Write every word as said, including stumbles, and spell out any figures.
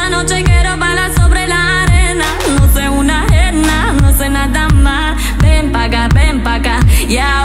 esta noche quiero bailar sobre la arena. No sé una ajena, no sé nada más. Ven pa' acá, ven pa' acá, y ahora